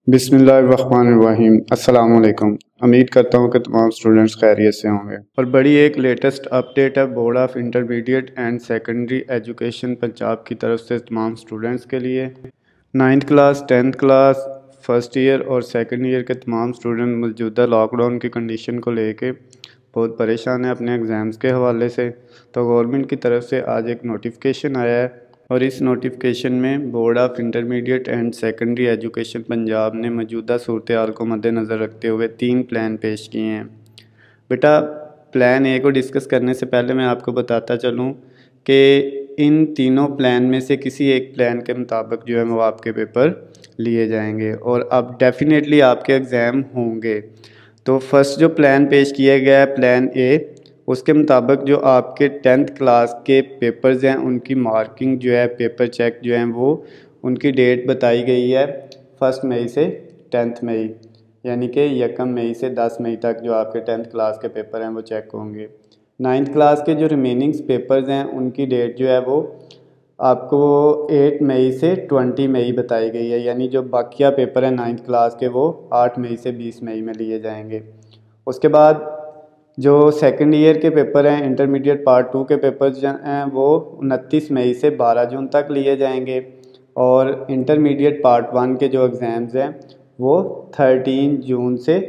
बिस्मिल्लाहिर्रहमानिर्रहीम। अस्सलाम वालेकुम। उम्मीद करता हूँ कि तमाम स्टूडेंट्स खैरियत से होंगे। और बड़ी एक लेटेस्ट अपडेट है board of intermediate and secondary education Punjab की तरफ से तमाम स्टूडेंट्स के लिए। 9th class 10th class first year और सेकेंड ईयर के तमाम स्टूडेंट मौजूदा लॉकडाउन की कंडीशन को लेके बहुत परेशान है अपने एग्ज़ाम्स के हवाले से। तो गवर्नमेंट की तरफ से आज एक नोटिफिकेशन आया है और इस नोटिफिकेशन में board of intermediate and secondary education Punjab ने मौजूदा सूरत हाल को मद्देनज़र रखते हुए 3 प्लान पेश किए हैं। बेटा, प्लान ए को डिस्कस करने से पहले मैं आपको बताता चलूँ कि इन तीनों प्लान में से किसी एक प्लान के मुताबिक जो है वो आपके पेपर लिए जाएंगे और अब डेफिनेटली आपके एग्ज़ाम होंगे। तो फर्स्ट जो प्लान पेश किया गया है प्लान ए, उसके मुताबिक जो आपके 10th क्लास के पेपर्स हैं उनकी मार्किंग जो है पेपर चेक जो है वो उनकी डेट बताई गई है 1 मई से 10 मई, यानी कि 1 मई से 10 मई तक जो आपके 10th क्लास के पेपर हैं वो चेक होंगे। 9th क्लास के जो रिमेनिंग्स पेपर्स हैं उनकी डेट जो है वो आपको 8 मई से 20 मई बताई गई है, यानी जो बाकिया पेपर हैं 9th क्लास के वो 8 मई से 20 मई में लिए जाएंगे। उसके बाद जो सेकंड ईयर के पेपर हैं इंटरमीडिएट पार्ट 2 के पेपर्स हैं वो 29 मई से 12 जून तक लिए जाएंगे और इंटरमीडिएट पार्ट 1 के जो एग्ज़ाम्स हैं वो 13 जून से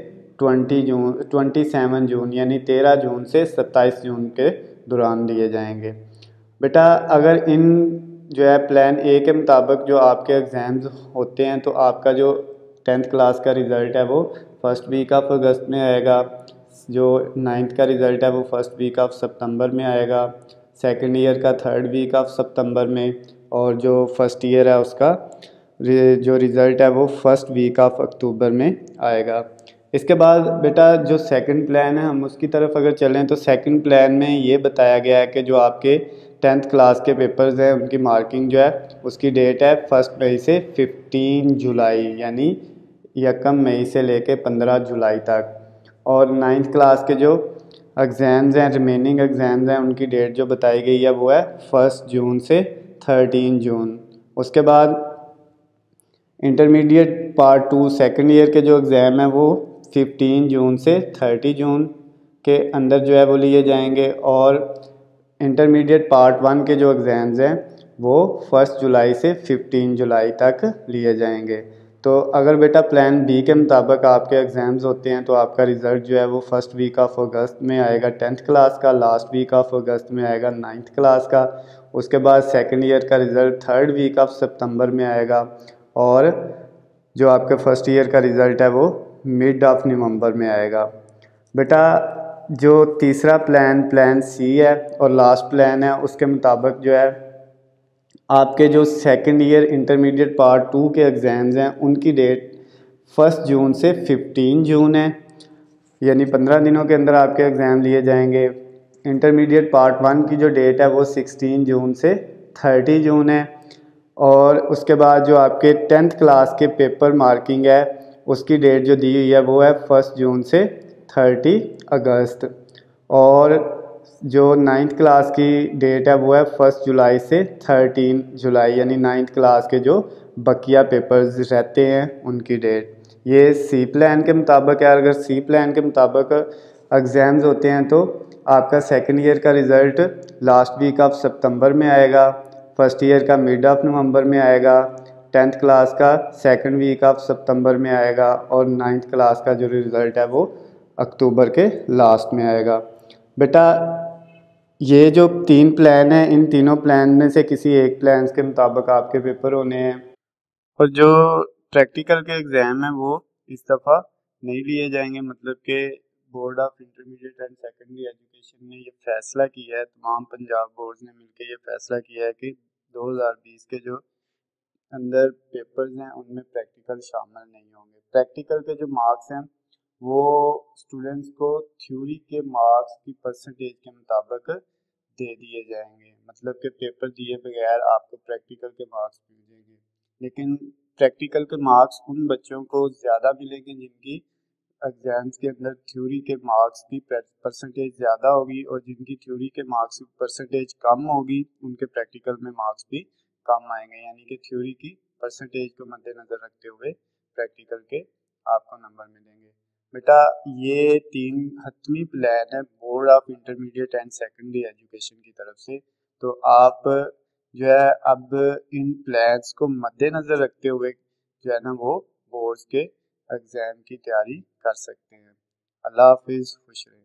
27 जून यानी 13 जून से 27 जून के दौरान लिए जाएंगे। बेटा, अगर इन जो है प्लान ए के मुताबिक जो आपके एग्ज़ाम्स होते हैं तो आपका जो 10th क्लास का रिज़ल्ट है वो फर्स्ट वीक ऑफ अगस्त में आएगा, जो 9th का रिज़ल्ट है वो फर्स्ट वीक ऑफ सितंबर में आएगा, सेकंड ईयर का थर्ड वीक ऑफ सितंबर में और जो फर्स्ट ईयर है उसका जो रिज़ल्ट है वो फर्स्ट वीक ऑफ अक्टूबर में आएगा। इसके बाद बेटा जो सेकंड प्लान है हम उसकी तरफ अगर चलें तो सेकंड प्लान में ये बताया गया है कि जो आपके 10th क्लास के पेपर्स हैं उनकी मार्किंग जो है उसकी डेट है 1 मई से 15 जुलाई, यानी 1 मई से लेके 15 जुलाई तक। और 9th क्लास के जो एग्ज़ाम्स हैं रिमेनिंग एग्ज़ाम्स हैं उनकी डेट जो बताई गई है वो है 1 जून से 13 जून। उसके बाद इंटरमीडिएट पार्ट 2 सेकंड ईयर के जो एग्ज़ाम हैं वो 15 जून से 30 जून के अंदर जो है वो लिए जाएंगे और इंटरमीडिएट पार्ट 1 के जो एग्ज़ाम्स हैं वो 1 जुलाई से 15 जुलाई तक लिए जाएंगे। तो अगर बेटा प्लान बी के मुताबिक आपके एग्ज़ाम्स होते हैं तो आपका रिज़ल्ट जो है वो फर्स्ट वीक ऑफ अगस्त में आएगा 10th क्लास का, लास्ट वीक ऑफ अगस्त में आएगा 9th क्लास का। उसके बाद सेकंड ईयर का रिज़ल्ट थर्ड वीक ऑफ सितंबर में आएगा और जो आपके फर्स्ट ईयर का रिज़ल्ट है वो मिड ऑफ नवंबर में आएगा। बेटा, जो तीसरा प्लान सी है और लास्ट प्लान है उसके मुताबिक जो है आपके जो सेकंड ईयर इंटरमीडिएट पार्ट 2 के एग्ज़ाम्स हैं उनकी डेट 1 जून से 15 जून है, यानी 15 दिनों के अंदर आपके एग्ज़ाम लिए जाएंगे। इंटरमीडिएट पार्ट 1 की जो डेट है वो 16 जून से 30 जून है और उसके बाद जो आपके 10th क्लास के पेपर मार्किंग है उसकी डेट जो दी हुई है वो है 1 जून से 30 अगस्त और जो 9th क्लास की डेट है वो है 1 जुलाई से 13 जुलाई, यानी 9th क्लास के जो बकिया पेपर्स रहते हैं उनकी डेट। ये सी प्लान के मुताबिक है। अगर सी प्लान के मुताबिक एग्ज़ाम्स होते हैं तो आपका सेकंड ईयर का रिज़ल्ट लास्ट वीक ऑफ सितंबर में आएगा, फर्स्ट ईयर का मिड ऑफ नवंबर में आएगा, 10th क्लास का सेकंड वीक ऑफ सितंबर में आएगा और 9th क्लास का जो रिज़ल्ट है वो अक्टूबर के लास्ट में आएगा। बेटा, ये जो 3 प्लान हैं इन तीनों प्लान में से किसी एक प्लान के मुताबिक आपके पेपर होने हैं और जो प्रैक्टिकल के एग्ज़ाम हैं वो इस दफ़ा नहीं लिए जाएंगे। मतलब कि board of intermediate and secondary education ने ये फैसला किया है, तमाम पंजाब बोर्ड्स ने मिलकर ये फैसला किया है कि 2020 के जो अंदर पेपर्स हैं उनमें प्रैक्टिकल शामिल नहीं होंगे। प्रैक्टिकल के जो मार्क्स हैं वो स्टूडेंट्स को थ्योरी के मार्क्स की परसेंटेज के मुताबिक दे दिए जाएंगे, मतलब कि पेपर दिए बगैर आपको प्रैक्टिकल के मार्क्स मिलेंगे, लेकिन प्रैक्टिकल के मार्क्स उन बच्चों को ज़्यादा मिलेंगे जिनकी एग्जाम्स के अंदर थ्योरी के मार्क्स की परसेंटेज ज़्यादा होगी और जिनकी थ्योरी के मार्क्स की परसेंटेज कम होगी उनके प्रैक्टिकल में मार्क्स भी कम आएंगे, यानी कि थ्योरी की परसेंटेज को मद्देनज़र रखते हुए प्रैक्टिकल के नंबर मिलेंगे। बेटा ये 3 हतमी प्लान है board of intermediate and secondary education की तरफ से। तो आप जो है अब इन प्लान्स को मद्देनजर रखते हुए जो है ना वो बोर्ड्स के एग्जाम की तैयारी कर सकते हैं। अल्लाह हाफिज़, खुश रहें।